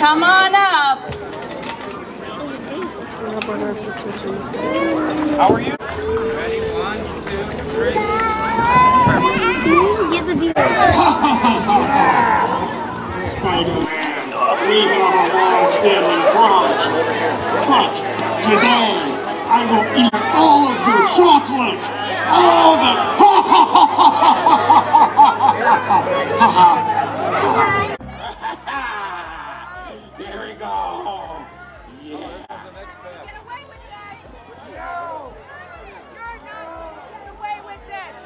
Come on up. How are you? Ready? 1, 2, 3. Get the view. Spider-Man, we have a long-standing grudge, but today I will eat all of your chocolate, all of it. Here we go. Yeah. Get away with this. No. You're not getting away with this.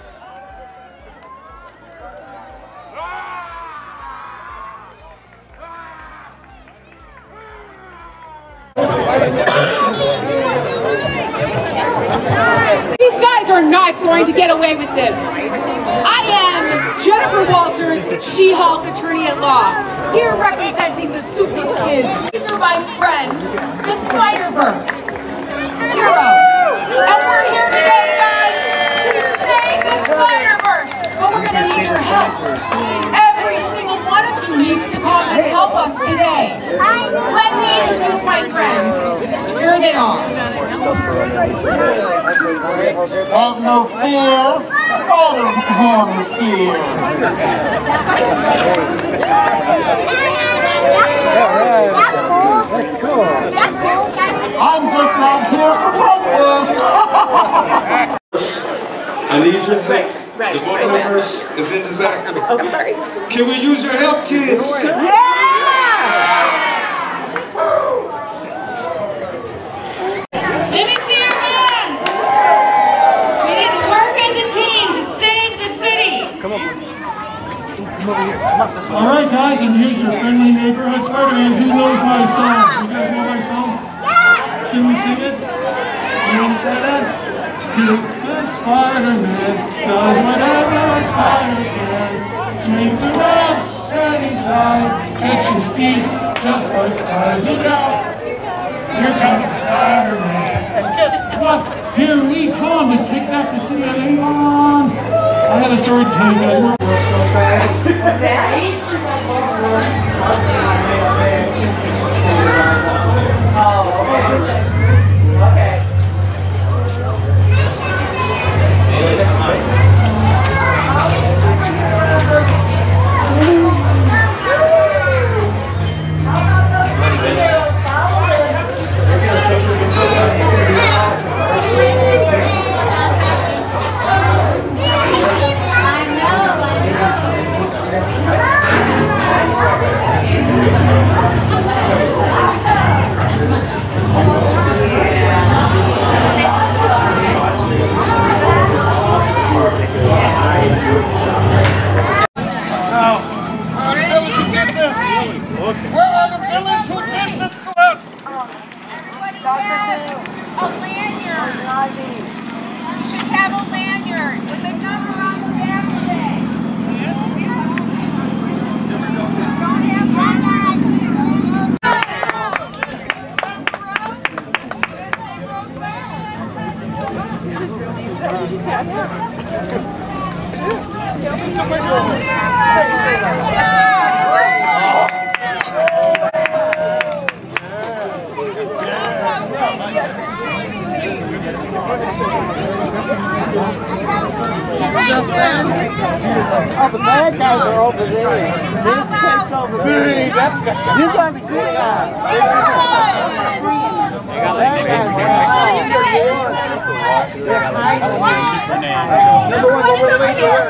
These guys are not going to get away with this. I am Jennifer Walters, She-Hulk attorney at law, here representing the super kids. These are my friends, the Spiderverse heroes. And we're here today, guys, to save the Spiderverse. But we're going to need your help. Every single one of you needs to come and help us today. Let me introduce my friends. Here they are. Have no fear, Spider-Man is here. That's cool. I'm just not here for breakfast. I need your help. The multiverse is in disaster. Oh, sorry. Can we use your help, kids? Yeah! Let me see your hands. We need to work as a team to save the city. Come over. Come over here. Come up this way. All right, guys, and here's your friendly neighborhood Spider-Man. Who knows my song? You guys know my song? Should we sing it? You want to try that? He's the Spider-Man, does whatever a spider can. Swings around, and he sighs, catches thieves just like flies. Look out! Here comes the Spider-Man. And guess what? Here we come to take back the city of Avon. I have a story to tell you guys. We're so fast. What's that? Oh, okay. Okay. Oh, the bad guys are over there. This takes over there. You're going to be good guys. Number one, over there.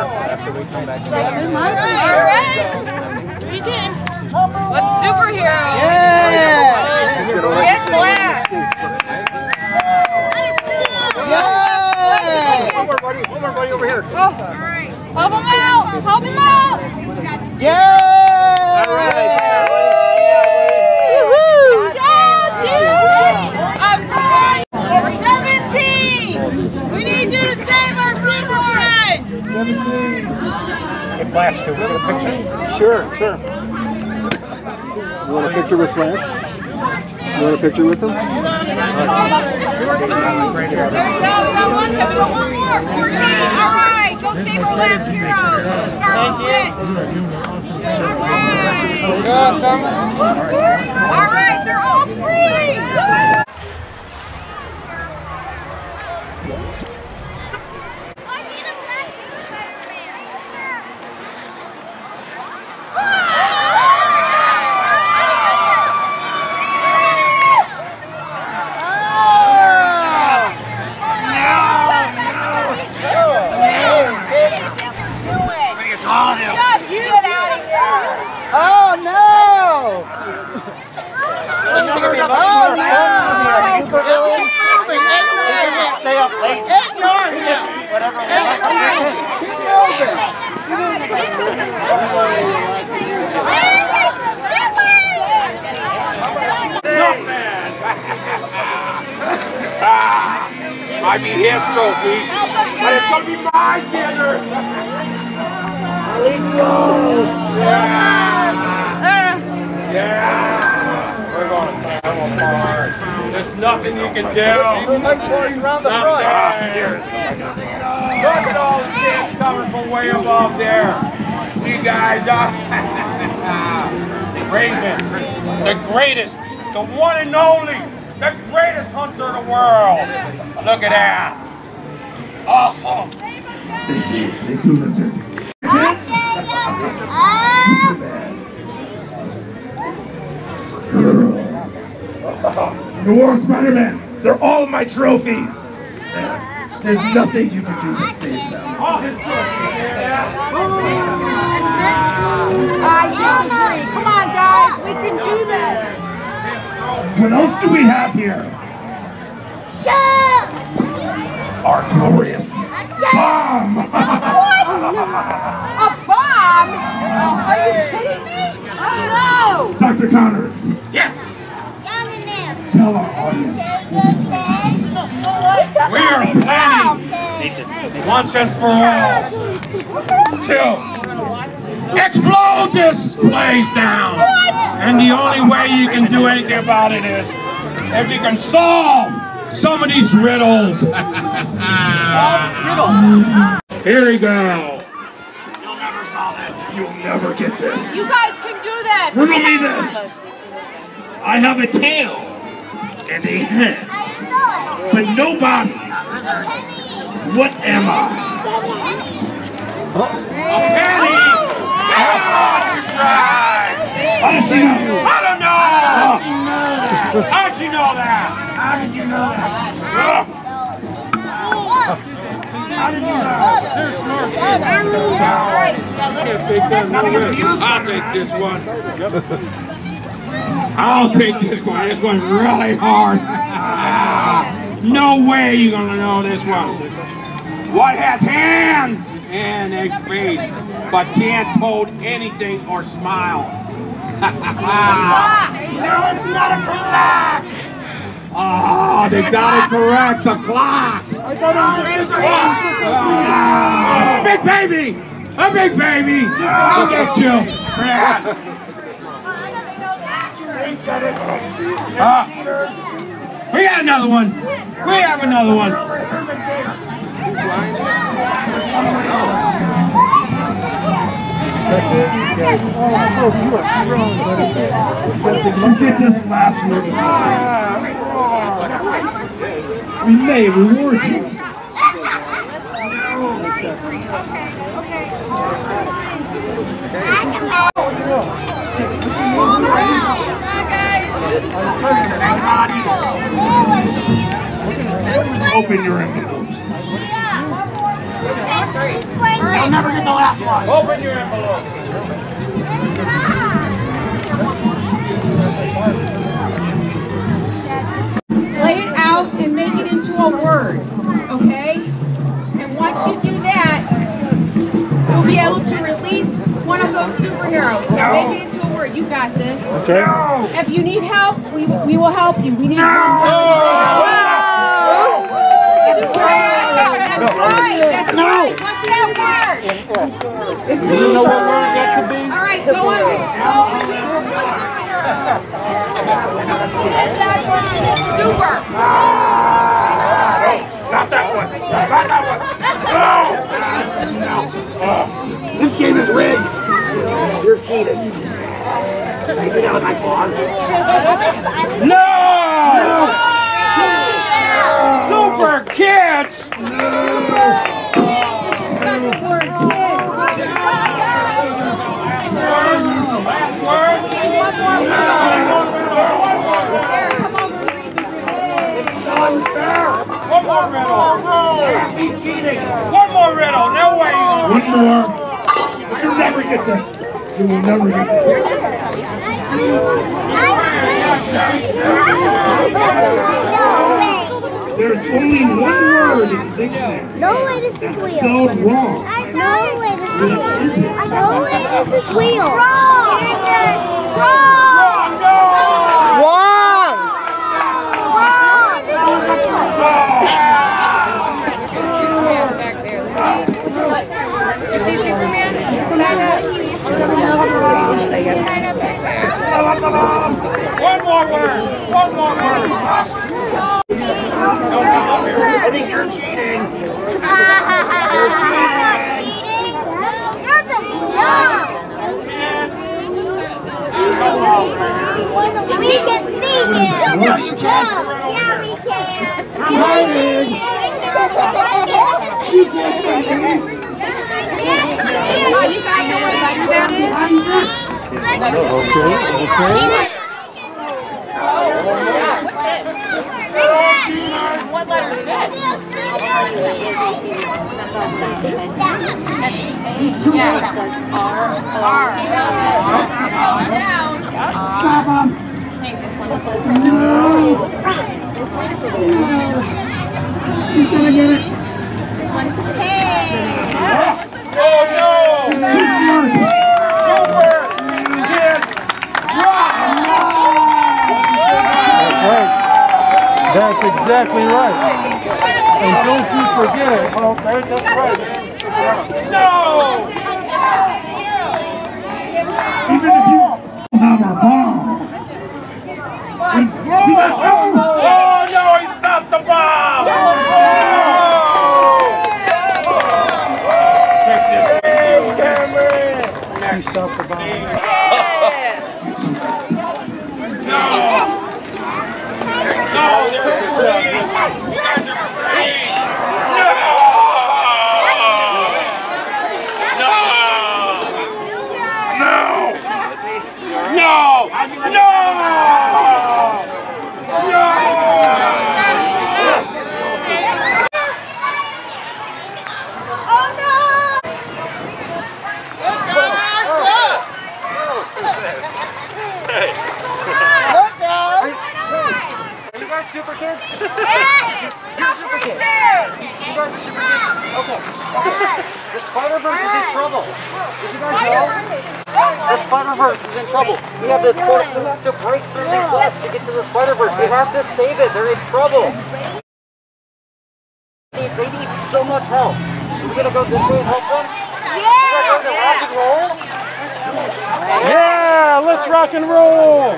We did. What's superhero? Yeah! Get black. One more, buddy. One more, buddy, over here. Oh. All right. Help him out. Help him out. Yeah! All right. Good job, dude. I'm sorry. 17. We need you to save our super friends. 17. Hey, Flash, can we get a picture? Sure, sure. You want a picture with Flash? You want a picture with him? There you go. We got one. We got one more. 14. All right. Go save our last hero. Start with all right, they're all free. Oh no! Supercilious. Stay up late. Whatever. Keep moving. Not bad. Might be his trophies, but it's gonna be my dinner. Let's go. Yeah. We're going to bars. There's nothing you can do. Nothing. Look at all the things coming from way above there. You guys are Raven, the greatest, the one and only, the greatest hunter in the world. Look at that. Awesome. Thank you, lizard. You're Spider-Man. They're all my trophies. There's nothing you can do to save them. All his trophies. Come on, guys, we can do this. What else do we have here? Our glorious bomb. What? A bomb? Are you kidding me? Oh no! Dr. Connors, Yes. tell our audience. We are planning once and for all to explode this place down. And the only way you can do anything about it is if you can solve some of these riddles. Here we go. You'll never solve it. You'll never get this. You guys can do this! Riddle me this. I have a tail and a head, but no body. What am I? A penny! How does she know? I don't know! How did you know that? How did you know that? How did you know that? I'll take this one. I'll take this one. This one's really hard. No way you're gonna know this one. What has hands and a face, but can't hold anything or smile? No, it's not a clock! Oh, they got it correct, the clock! Big baby! A big baby! I'll get you! We got another one! We have another one! That's it. Oh, you are strong, buddy. You get this last one. We may reward you. Open your envelopes. I'll never get the last one. Open your envelope. Lay it out and make it into a word, okay? And once you do that, you'll be able to release one of those superheroes. So make it into a word. You got this. That's right. If you need help, we will help you. We need one person. That's right. That's right. What's that word? Do you know what word that could be? All right, go on. Super. Not that one. Not that one. This game is rigged. You're cheating. Can I do that with my claws? No! Super kids! Last word. One more riddle. Can't be cheating. One more riddle. No way. One more. You'll never get this. You will never get this. There's only one word in dictionary. No way this is wheel. Spelled wrong. No way this is wheel. No way this is wheel. Wrong. Wrong! One more word. One more word. I think you're cheating. You're just dumb. We can see you. You're just dumb. Yeah, we can. You guys know what that is? What letter is this? These two words. R. Down. Hey, this one. He's gonna get it. This one. Hey. Oh no! Super kids rock! That's exactly right. And don't you forget it. Oh, that's right. No! Even if you have a bomb. Oh no, he stopped the bomb! Oh! Take this. He stopped the bomb. No! No, they're free! You guys are free! No! No! Super kids? Yes! You're super kids. You guys are super kids? Okay. The Spiderverse is in trouble. Did you guys know? The Spiderverse is in trouble. We have this portal. We have to break through these webs to get to the Spiderverse. We have to save it. They're in trouble. They need so much help. Are we going to go this way and help them? Yeah! We're going to rock and roll? Yeah, let's rock and roll.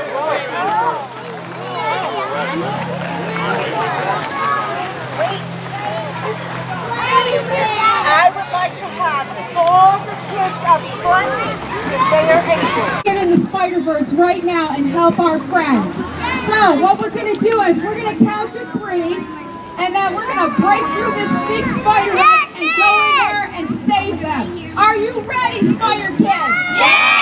I would like to have all the kids up front if they are able. Get in the Spiderverse right now and help our friends. So what we're going to do is we're going to count to 3, and then we're going to break through this big spider web and go in there and save them. Are you ready, Spider Kids? Yeah!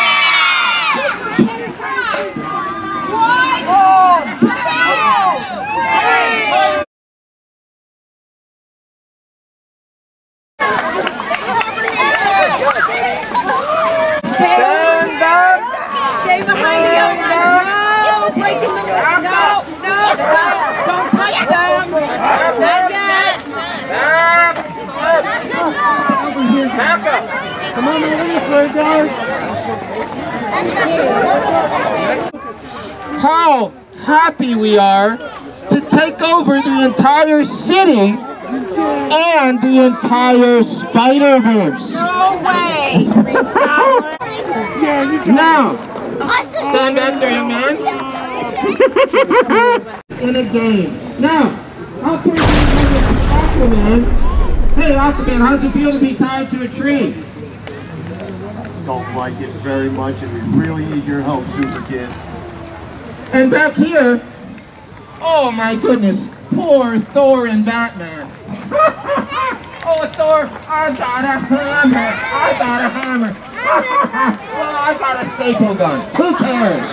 1, 2, 3. Stand up! Stay behind the other one. No, breaking the web. No, don't touch them. Not yet. Back up! Come on over this way, guys. How happy we are to take over the entire city and the entire Spiderverse. No way! Now, stand back there, young man. In a game. Now, how can we do Aquaman Hey, Aquaman, how's it feel to be tied to a tree? Don't like it very much, and we really need your help, Super Kid. And back here, oh my goodness, poor Thor and Batman. Oh, Thor, I got a hammer. I got a hammer. Well, I got a staple gun. Who cares?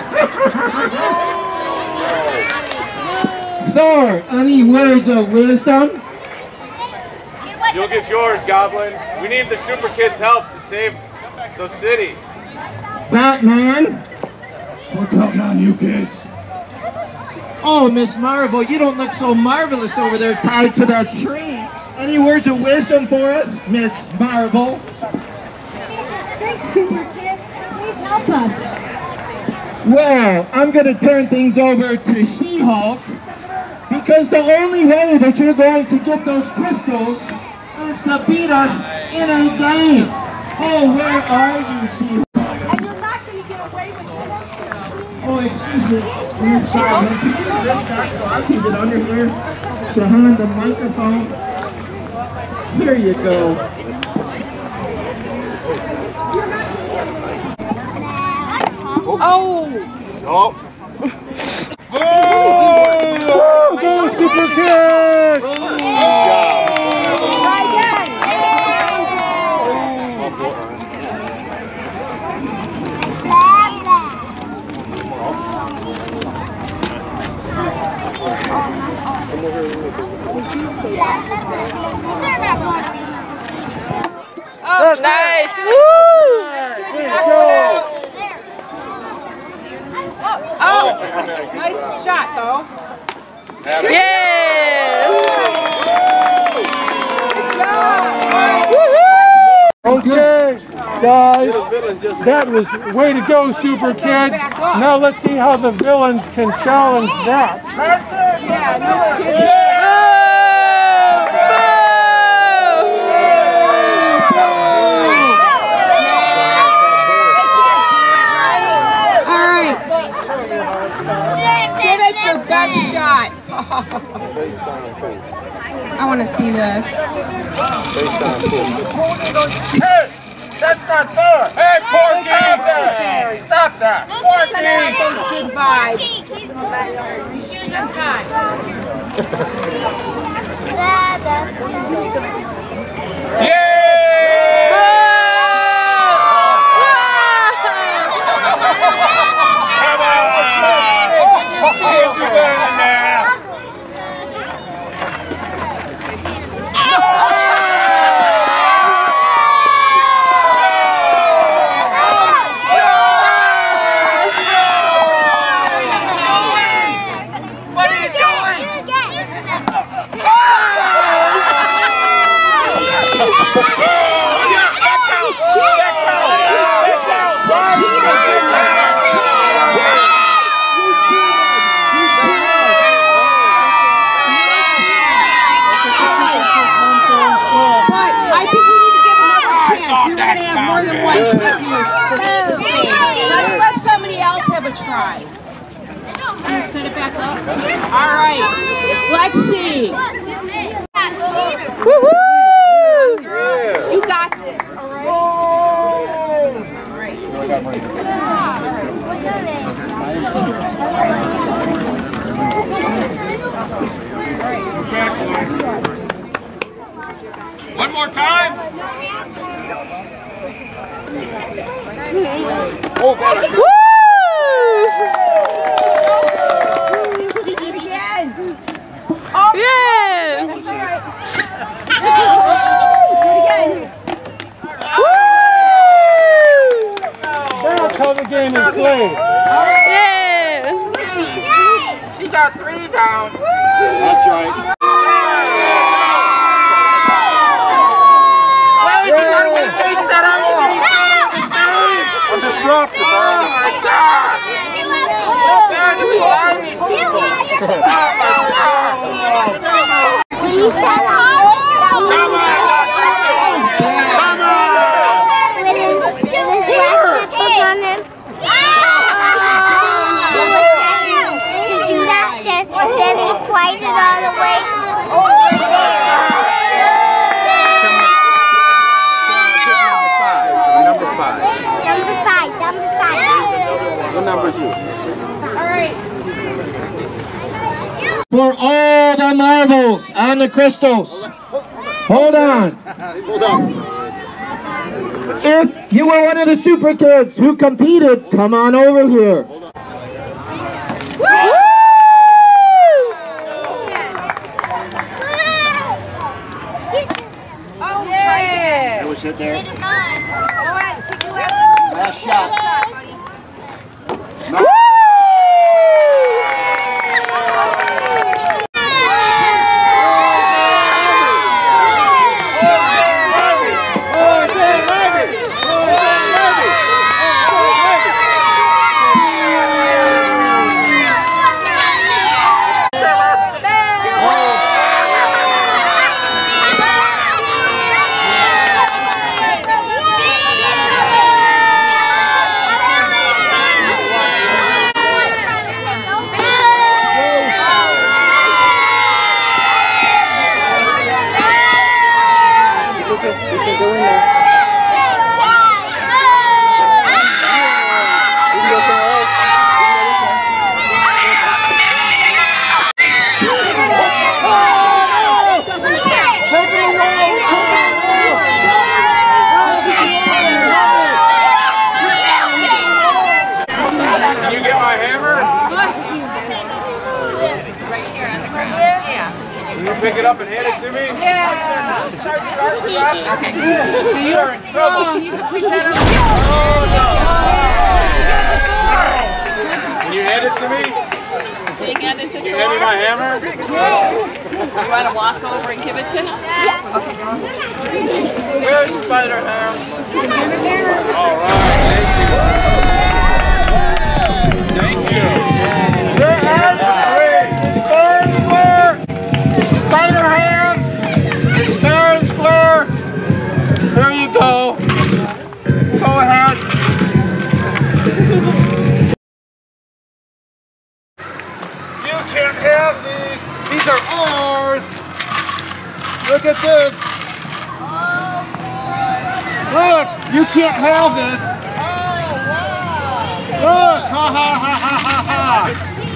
Thor, any words of wisdom? You'll get yours, Goblin. We need the Super Kids' help to save the city. Batman? We're counting on you, kids. Oh, Miss Marvel, you don't look so marvelous over there tied to that tree. Any words of wisdom for us, Miss Marvel? Super Kids, please help us. Well, I'm going to turn things over to She-Hulk, because the only way that you're going to get those crystals is to beat us in a game. Oh, where are you, She-Hulk? And you're not going to get away with it. Oh, excuse me, Miss Goblin, can you lift that so I can get under here behind the microphone? Here you go. Oh! Oh. Go Super Kids! Try again. Oh, nice! Woo! Oh, nice shot, though. Yeah! Okay, guys, that was way to go, Super Kids. Now let's see how the villains can challenge that. Yeah, no Give it your best shot. I want to see this. Hey, that's not fair. Hey, Porky! Stop that. Porky! Good vibe. Your shoes untied. Let somebody else have a try. Set it back up. All right. Let's see. Woohoo! You got this. All right. One more time. Oh, God. Woo! Again. Oh, yeah! That's all right. That's how the game is played. Yeah! She got 3 down. That's right. I'm disrupted, man. Oh my God! Stand behind these people. Oh my Then he flighted all the way. for all the marbles on the crystals. Hold on. If you were one of the super kids who competed, come on over here. Oh, yeah. It was hit there. It is mine. Go ahead, take your last shot. buddy. Pick it up and hand it to me? Yeah. Okay. So you are in trouble. You can pick that up. Can you hand it to me? Can you hand it to Can you hand me my hammer? You want to walk over and give it to him? Yeah. Okay. Where's Spider-Ham? All right. Thank you. Spider-Ham, it's fair and square. Here you go. Go ahead. You can't have these. These are ours. Look at this. Look, you can't have this. Look, ha ha ha ha ha ha.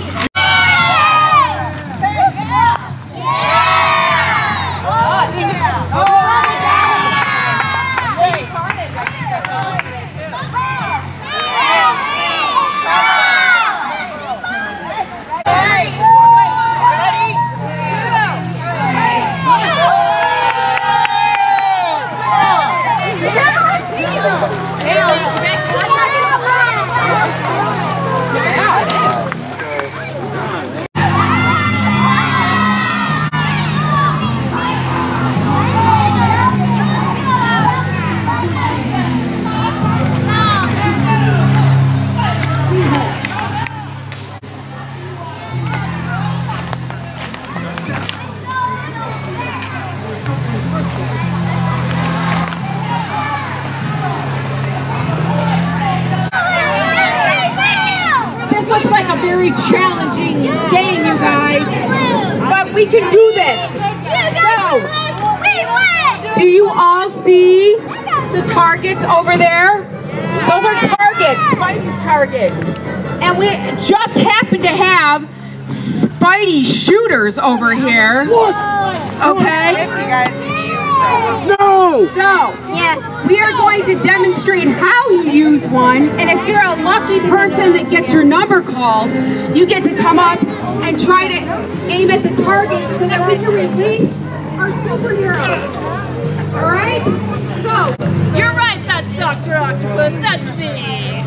Very challenging game, you guys, but we can do this. So, do you all see the targets over there? Those are targets, Spidey targets, and we just happen to have Spidey shooters over here. Okay. You guys can use No! So, yes, we are going to demonstrate how you use one, and if you're a lucky person that gets your number called, you get to come up and try to aim at the target so that we can release our superhero. Alright? So, you're right, that's Dr. Octopus, that's me.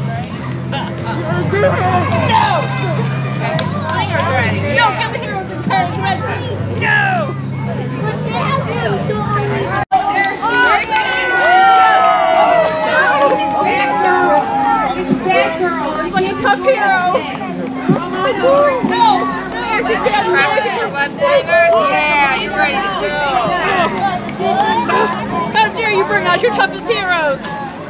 No! Don't give the heroes encouragement! No! He's like a tough hero. No! Practice your web slingers? Yeah, you're ready to go. How dare you bring out your toughest heroes?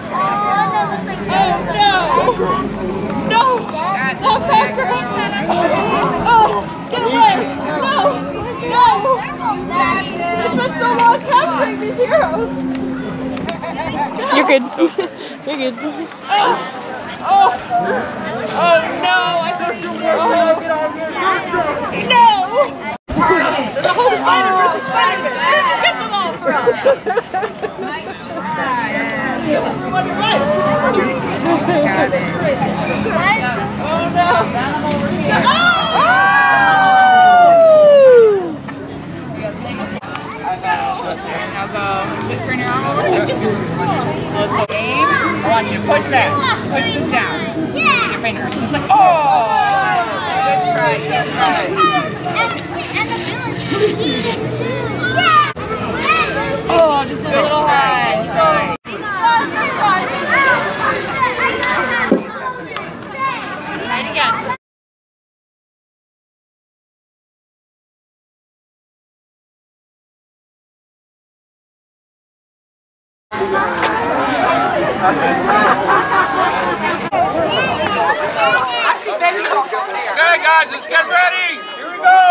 Oh no! No! Oh, Packer! Oh, get away! No! No! It's been so long capturing these heroes! You're good. You're good. Oh no! I thought you were working. Get out of here! No! The whole Spiderverse is Spiderverse. Get them all for us. Nice try. Give us one right. Got it. Oh no. Now go. Turn your arm over. Let's go. Aim. I want you to push that. Push this down. Your fingers. It's like, oh. Good try. Good try. Oh, just a little high. Try it again. Okay, guys, let's get ready. Here we go.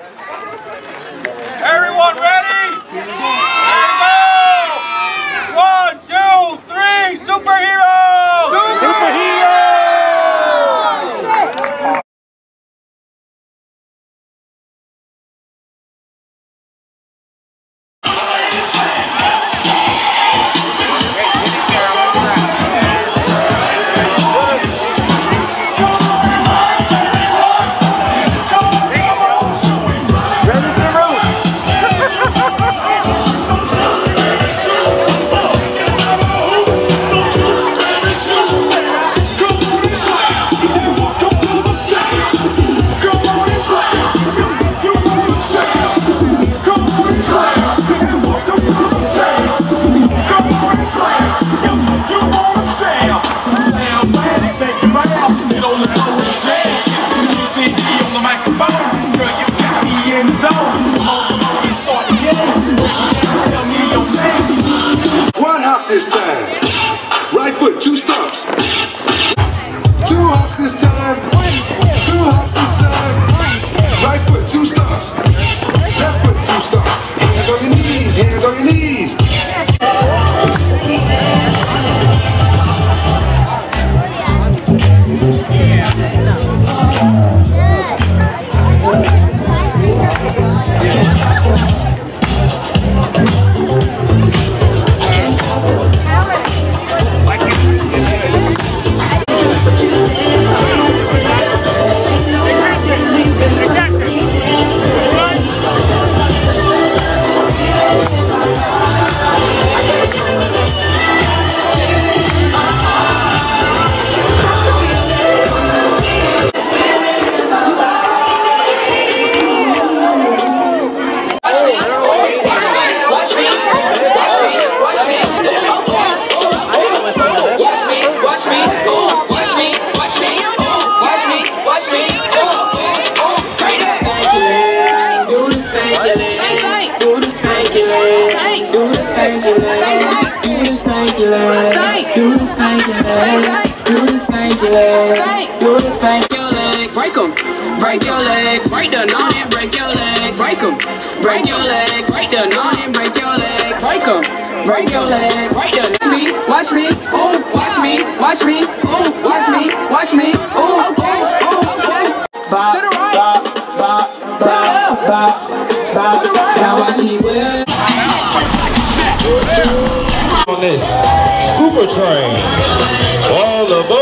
Everyone ready? Here we go. 1, 2, 3, superheroes! Superheroes! One hop this time. Right foot, 2 stumps. 2 hops this time. 2 hops this time. Right foot, 2 stumps. Left foot, 2 stumps. Hands on your knees. Hands on your knees. Break them, break your legs, break the knot and break your legs, break them, break your legs, break the knot and break your legs, break them, break your legs, break the watch me, ooh, watch me, watch me, ooh, watch me, watch me, ooh, ooh, ooh, ooh. Bop, bop, bop, bop, bop, bop. Now watch me whip. On this super train, all aboard.